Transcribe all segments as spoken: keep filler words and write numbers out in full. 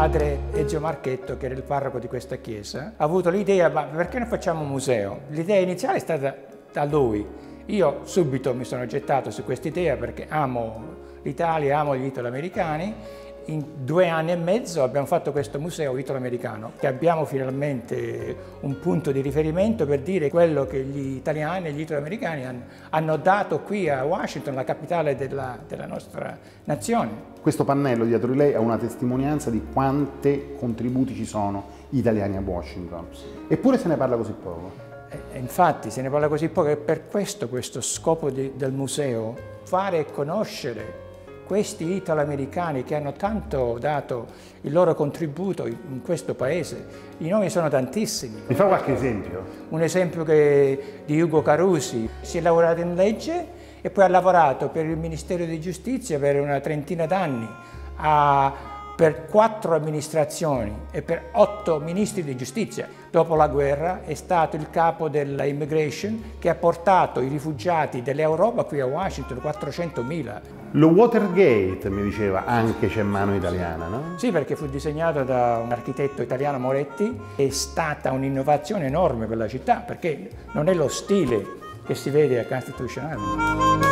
padre Ezio Marchetto, che era il parroco di questa chiesa, ha avuto l'idea, ma perché non facciamo un museo? L'idea iniziale è stata da lui. Io subito mi sono gettato su questa idea perché amo l'Italia, amo gli italoamericani. In due anni e mezzo abbiamo fatto questo museo italoamericano, che abbiamo finalmente un punto di riferimento per dire quello che gli italiani e gli italoamericani hanno dato qui a Washington, la capitale della, della nostra nazione. Questo pannello dietro di lei è una testimonianza di quante contributi ci sono italiani a Washington, eppure se ne parla così poco. E infatti se ne parla così poco e per questo questo scopo di, del museo, fare conoscere questi italoamericani che hanno tanto dato il loro contributo in questo paese. I nomi sono tantissimi. Mi fa qualche esempio? Un esempio che, di Ugo Carusi. Si è lavorato in legge e poi ha lavorato per il Ministero di Giustizia per una trentina d'anni, per quattro amministrazioni e per otto ministri di giustizia. Dopo la guerra è stato il capo dell'immigration che ha portato i rifugiati dell'Europa qui a Washington, quattrocentomila. Lo Watergate, mi diceva, anche c'è mano italiana, no? Sì, perché fu disegnato da un architetto italiano, Moretti. È stata un'innovazione enorme per la città, perché non è lo stile che si vede a Constitution Avenue.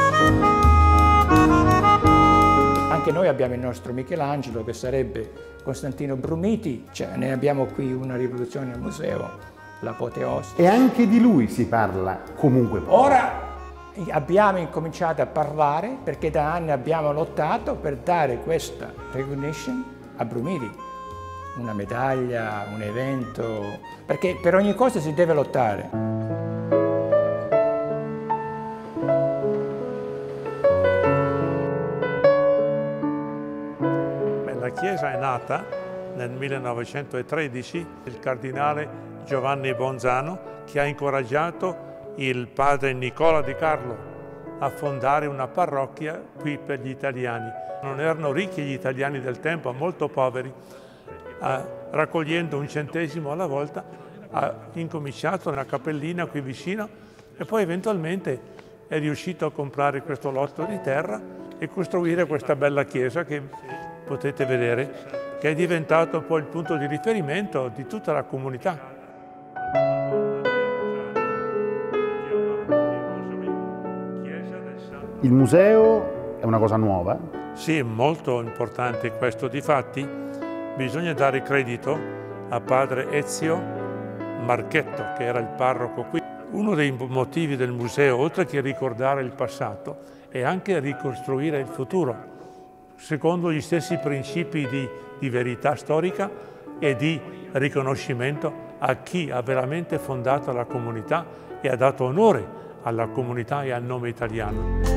Anche noi abbiamo il nostro Michelangelo, che sarebbe Costantino Brumiti, cioè, ne abbiamo qui una riproduzione al museo, l'Apoteosi. E anche di lui si parla comunque poco. Ora abbiamo incominciato a parlare perché da anni abbiamo lottato per dare questa recognition a Brumiti, una medaglia, un evento, perché per ogni cosa si deve lottare. La chiesa è nata nel millenovecentotredici, il cardinale Giovanni Bonzano, che ha incoraggiato il padre Nicola Di Carlo a fondare una parrocchia qui per gli italiani. Non erano ricchi gli italiani del tempo, molto poveri. Eh, raccogliendo un centesimo alla volta ha incominciato una cappellina qui vicino e poi eventualmente è riuscito a comprare questo lotto di terra e costruire questa bella chiesa che potete vedere, che è diventato poi il punto di riferimento di tutta la comunità. Il museo è una cosa nuova? Sì, è molto importante questo. Difatti bisogna dare credito a padre Ezio Marchetto, che era il parroco qui. Uno dei motivi del museo, oltre che ricordare il passato, è anche ricostruire il futuro, secondo gli stessi principi di, di verità storica e di riconoscimento a chi ha veramente fondato la comunità e ha dato onore alla comunità e al nome italiano.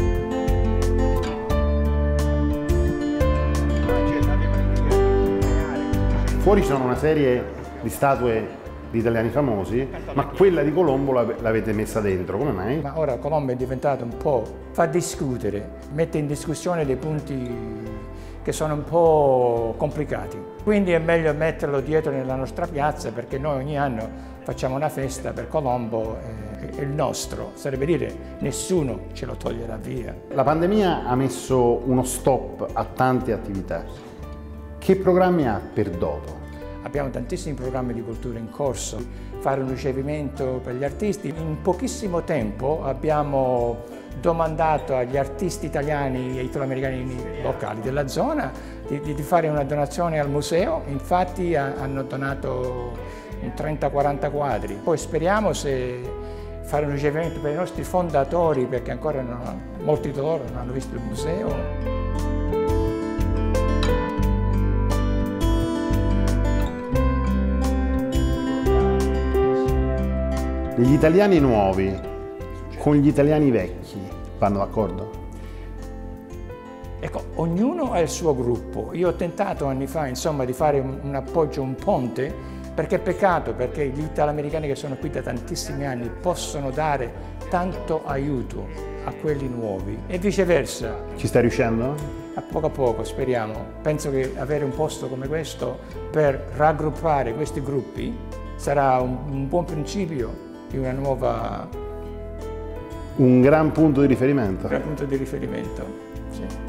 Fuori ci sono una serie di statue di italiani famosi, ma quella di Colombo l'avete messa dentro, come mai? Ma ora Colombo è diventato un po', fa discutere, mette in discussione dei punti che sono un po' complicati. Quindi è meglio metterlo dietro nella nostra piazza, perché noi ogni anno facciamo una festa per Colombo, è il nostro, sarebbe dire nessuno ce lo toglierà via. La pandemia ha messo uno stop a tante attività. Che programmi ha per dopo? Abbiamo tantissimi programmi di cultura in corso, fare un ricevimento per gli artisti. In pochissimo tempo abbiamo domandato agli artisti italiani e italoamericani locali della zona di, di fare una donazione al museo. Infatti hanno donato trenta quaranta quadri. Poi speriamo se fare un ricevimento per i nostri fondatori, perché ancora non, molti di loro non hanno visto il museo. Gli italiani nuovi con gli italiani vecchi vanno d'accordo? Ecco, ognuno ha il suo gruppo. Io ho tentato anni fa, insomma, di fare un, un appoggio, un ponte, perché è peccato, perché gli italoamericani che sono qui da tantissimi anni possono dare tanto aiuto a quelli nuovi e viceversa. Ci sta riuscendo? A poco a poco, speriamo. Penso che avere un posto come questo per raggruppare questi gruppi sarà un, un buon principio di una nuova... Un gran punto di riferimento. Un gran punto di riferimento, sì.